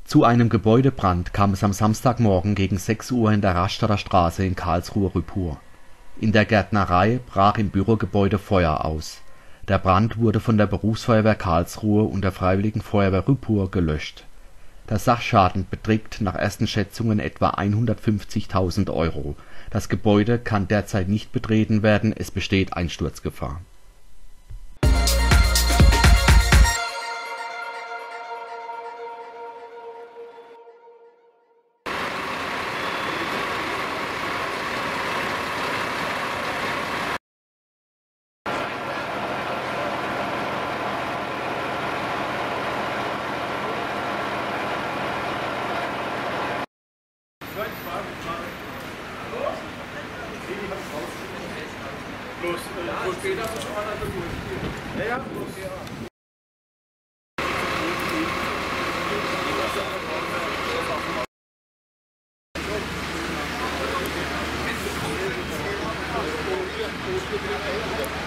Zu einem Gebäudebrand kam es am Samstagmorgen gegen 6 Uhr in der Rastatter Straße in Karlsruhe-Rüppur. In der Gärtnerei brach im Bürogebäude Feuer aus. Der Brand wurde von der Berufsfeuerwehr Karlsruhe und der Freiwilligen Feuerwehr Rüppur gelöscht. Der Sachschaden beträgt nach ersten Schätzungen etwa 150.000 Euro. Das Gebäude kann derzeit nicht betreten werden, es besteht Einsturzgefahr. Wo steht das? Ja, ja.